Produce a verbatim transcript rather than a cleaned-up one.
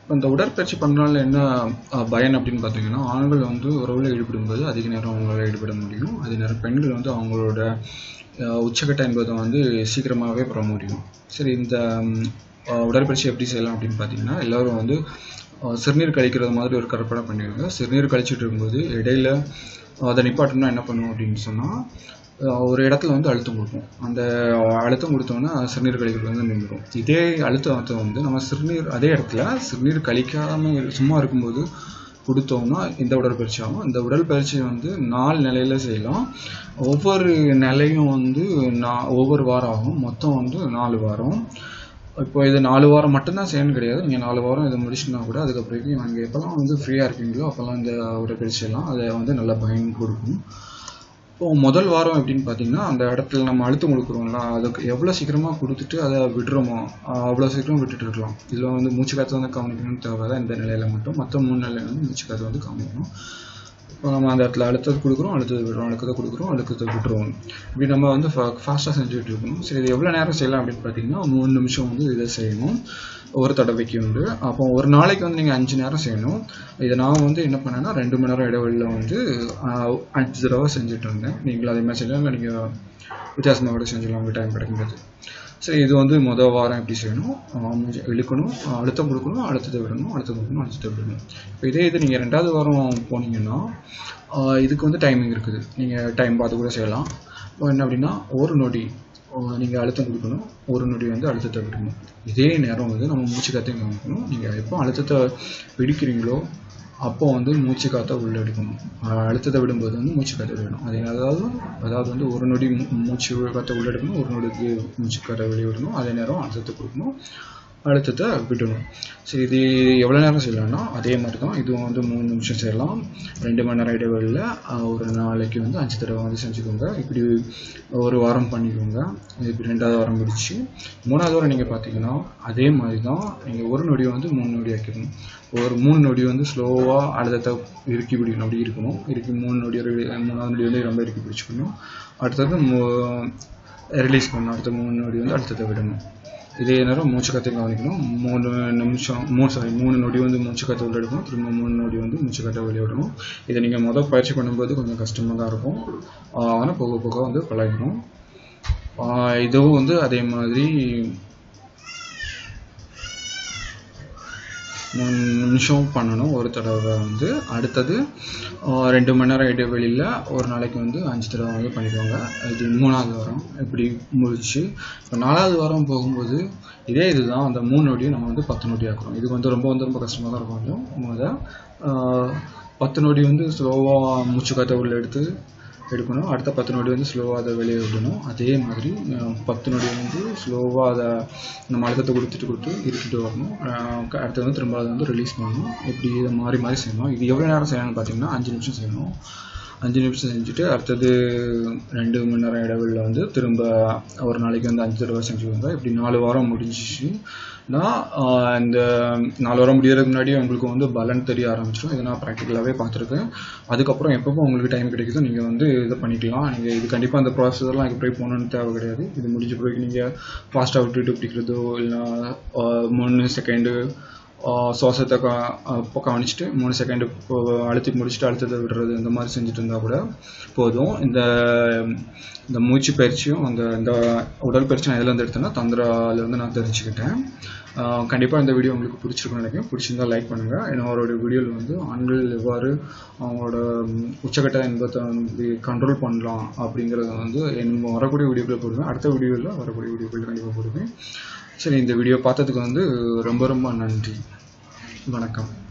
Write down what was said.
இந்த உடற்பயிற்சி பண்ணுறதுனால என்ன பயன் அப்படின்னு பார்த்தீங்கன்னா, ஆண்கள் வந்து உறவில் ஈடுபடும்போது அதிக நேரம் அவங்களால ஈடுபட முடியும். அதே நேரம் பெண்கள் வந்து அவங்களோட உச்சக்கட்ட என்பதை வந்து சீக்கிரமாகவே பெற முடியும். சரி, இந்த உடற்பயிற்சி எப்படி செய்யலாம் அப்படின்னு பார்த்தீங்கன்னா, எல்லோரும் வந்து சிறுநீர் கழிக்கிறது மாதிரி ஒரு கற்பனை பண்ணிடுங்க. சிறுநீர் கழிச்சிட்டு இருக்கும்போது இடையில அதை நிப்பாட்டணும்னா என்ன பண்ணுவோம் அப்படின்னு சொன்னால், ஒரு இடத்துல வந்து அழுத்தம் கொடுப்போம். அந்த அழுத்தம் கொடுத்தோன்னா சிறுநீர் கழிக்கிறது வந்து நின்றுடும். இதே அழுத்தத்தை வந்து நம்ம சிறுநீர் அதே இடத்துல சிறுநீர் கழிக்காமல் சும்மா இருக்கும்போது கொடுத்தோம்னா இந்த உடற்பயிற்சி ஆகும். இந்த உடற்பயிற்சி வந்து நாலு நிலையில் செய்யலாம். ஒவ்வொரு நிலையும் வந்து நான் ஒவ்வொரு வாரம் ஆகும். மொத்தம் வந்து நாலு வாரம். இப்போ இது நாலு வாரம் மட்டும்தான் செய்யணும் கிடையாது. நீங்கள் நாலு வாரம் இதை முடிச்சுன்னா கூட அதுக்கப்புறம் நீங்கள் எப்போல்லாம் வந்து ஃப்ரீயாக இருக்கீங்களோ அப்போல்லாம் இந்த உடற்பயிற்சியெல்லாம் அதை வந்து நல்லா பயன் கொடுக்கும். இப்போ முதல் வாரம் எப்படின்னு பார்த்தீங்கன்னா, அந்த இடத்துல நம்ம அழுத்தம் கொடுக்குறோம்ல, அதுக்கு எவ்வளோ சீக்கிரமாக கொடுத்துட்டு அதை விடுறோமோ அவ்வளோ சீக்கிரம் விட்டுட்டு இருக்கலாம். இதில் வந்து மூச்சு காற்று வந்து கவனிக்கணும்னு தேவை. இந்த நிலையில் மட்டும் மற்ற மூணு நிலையில் வந்து மூச்சு காற்று வந்து கவனிக்கணும். இப்போ நம்ம அந்த இடத்துல அழுத்தத்தை கொடுக்குறோம், அழுத்தத்தை விடுறோம், அழுத்தத்தை கொடுக்குறோம், அழுத்தத்தை விட்டுருவோம். இப்படி நம்ம வந்து ஃபாஸ்ட்டாக செஞ்சுட்டு இருக்கணும். சரி, இது எவ்வளோ நேரம் செய்யலாம் அப்படின்னு பார்த்தீங்கன்னா, மூணு நிமிஷம் வந்து இதை செய்யணும் ஒரு தடவைக்கு உண்டு. அப்போ ஒரு நாளைக்கு வந்து நீங்கள் அஞ்சு நேரம் செய்யணும். இதை நான் வந்து என்ன பண்ணேன்னா, ரெண்டு மணி நேரம் இடைவெளியில் வந்து அஞ்சு தடவை செஞ்சுட்டு இருந்தேன். நீங்களும் அதே மாதிரி செய்யலாம், இல்லை நீங்கள் வித்தியாசமாக கூட செஞ்சுக்கலாம் உங்கள் டைம் கிடைக்கும்போது. சரி, இது வந்து மொதல் வாரம் எப்படி செய்யணும், இழுக்கணும், அழுத்தம் கொடுக்கணும், அழுத்தத்தை விடணும், அழுத்தம் கொடுக்கணும், அழுத்தத்தை விடணும். இப்போ இதே இது நீங்கள் ரெண்டாவது வாரம் போனீங்கன்னா இதுக்கு வந்து டைமிங் இருக்குது. நீங்கள் டைம் பார்த்து கூட செய்யலாம். இப்போ என்ன அப்படின்னா, ஒரு நொடி நீங்கள் அழுத்தம் கொடுக்கணும், ஒரு நொடி வந்து அழுத்தத்தை விடணும். இதே நேரம் வந்து நம்ம மூச்சு காற்றையும் கவனிக்கணும். நீங்கள் எப்போ அழுத்தத்தை பிடிக்கிறீங்களோ அப்போ வந்து மூச்சு காற்றை உள்ளே எடுக்கணும். அழுத்தத்தை விடும்போது வந்து மூச்சு காற்றை விடணும். அதே அதாவது அதாவது வந்து ஒரு நொடி மூச்சு காற்றை உள்ளே எடுக்கணும், ஒரு நொடிக்கு மூச்சு காற்றை வெளியே விடணும். அதே நேரம் அழுத்தத்தை கொடுக்கணும், அழுத்தத்தை விடணும். சரி, இது எவ்வளோ நேரம் செய்யலாம்னா அதே மாதிரி தான். இதுவும் வந்து மூணு நிமிஷம் செய்யலாம். ரெண்டு மணி நேரம் இடைவெளியில் ஒரு நாளைக்கு வந்து அஞ்சு தடவை வந்து செஞ்சுக்கோங்க. இப்படி ஒரு வாரம் பண்ணிக்கோங்க. இப்படி ரெண்டாவது வாரம் முடிச்சு மூணாவது வாரம் நீங்கள் பார்த்தீங்கன்னா அதே மாதிரி தான். நீங்கள் ஒரு நொடியை வந்து மூணு நொடி ஆக்கிடணும். ஒரு மூணு நொடி வந்து ஸ்லோவாக அழுத்தத்தை இறுக்கி பிடிக்கணும். அப்படி இருக்கணும். இறுக்கி மூணு நொடி மூணாவது நொடி வந்து ரொம்ப இறுக்கி பிடிச்சிக்கணும். அடுத்தது ரிலீஸ் பண்ணணும். அடுத்த மூணு நொடி வந்து அழுத்தத்தை விடணும். இதே நேரம் மூச்சு காற்றை கவனிக்கணும். மூணு நிமிஷம் மூணு சாரி மூணு நொடி வந்து மூச்சு காற்றை உள்ள எடுக்கணும். திரும்ப மூணு நொடி வந்து மூச்சு காற்றை வெளியே விடணும். இதை நீங்கள் மொதல் பயிற்சி பண்ணும்போது கொஞ்சம் கஷ்டமாக தான் இருக்கும். ஆனால் போக போக வந்து பழகிடும். இதுவும் வந்து அதே மாதிரி மூணு நிமிஷம் பண்ணணும் ஒரு தடவை வந்து. அடுத்தது ரெண்டு மணி நேரம் இடைவெளியில் ஒரு நாளைக்கு வந்து அஞ்சு தடவை வந்து பண்ணிக்குவாங்க. இது மூணாவது வாரம் இப்படி முடிச்சு. இப்போ நாலாவது வாரம் போகும்போது இதே இதுதான். அந்த மூணு நொடியும் நம்ம வந்து பத்து நொடி ஆக்குறோம். இது வந்து ரொம்ப வந்து ரொம்ப கஷ்டமாக தான் இருக்கும். கொஞ்சம் முதல் பத்து நொடி வந்து ஸ்லோவாக மூச்சு காற்றை உள்ள எடுத்து எடுக்கணும். அடுத்த பத்து நொடி வந்து ஸ்லோவாக அதை வெளியே விடணும். அதே மாதிரி பத்து நொடி வந்து ஸ்லோவாக அதை நம்ம அழுத்தத்தை கொடுத்துட்டு கொடுத்து இருக்கிட்டு வரணும். அடுத்தது வந்து திரும்ப அதை வந்து ரிலீஸ் பண்ணணும். இப்படி இதை மாறி மாறி செய்யணும். இது எவ்வளோ நேரம் செய்யணும்னு பார்த்தீங்கன்னா அஞ்சு நிமிஷம் செய்யணும். அஞ்சு நிமிஷம் செஞ்சுட்டு அடுத்தது ரெண்டு மணி நேரம் இடைவெளியில் வந்து திரும்ப ஒரு நாளைக்கு வந்து அஞ்சு தடவை செஞ்சுக்கோங்க. இப்படி நாலு வாரம் முடிஞ்சிச்சுன்னா இந்த நாலு வாரம் முடியறதுக்கு முன்னாடி உங்களுக்கு வந்து பலன் தெரிய ஆரம்பிச்சிடும். இதை நான் ப்ராக்டிக்கலாகவே பார்த்துருக்கேன். அதுக்கப்புறம் எப்பப்போ உங்களுக்கு டைம் கிடைக்குதோ நீங்கள் வந்து இதை பண்ணிக்கலாம். நீங்கள் இது கண்டிப்பாக அந்த ப்ராசஸ்லாம் எப்படி போகணுன்னு தேவை கிடையாது. இது முடிஞ்ச பிறகு நீங்கள் ஃபாஸ்ட்டாக விட்டுட்டு பிடிக்கிறதோ இல்லைனா மூணு செகண்டு சுவாசத்தை இப்போ கவனிச்சுட்டு மூணு செகண்டு அழுத்தி முடிச்சுட்டு அழுத்தத்தை விடுறது இந்த மாதிரி செஞ்சுட்டு இருந்தால் கூட போதும். இந்த இந்த மூச்சு பயிற்சியும் அந்த இந்த உடல் பயிற்சி நான் எதில் வந்து எடுத்தேன்னா தந்திராலேருந்து நான் தெரிஞ்சுக்கிட்டேன். கண்டிப்பாக இந்த வீடியோ உங்களுக்கு பிடிச்சிருக்குன்னு நினைக்கிறேன். பிடிச்சிருந்தா லைக் பண்ணுங்கள். ஏன்னா அவரோட வீடியோவில் வந்து ஆண்கள் எவ்வாறு அவங்களோட உச்சக்கட்ட இன்பத்தை வந்து கண்ட்ரோல் பண்ணலாம் அப்படிங்கிறத வந்து என் வரக்கூடிய வீடியோக்களில் போடுவேன். அடுத்த வீடியோவில் வரக்கூடிய வீடியோக்களில் கண்டிப்பாக போடுவேன். சரி, இந்த வீடியோ பார்த்ததுக்கு வந்து ரொம்ப ரொம்ப நன்றி. வணக்கம்.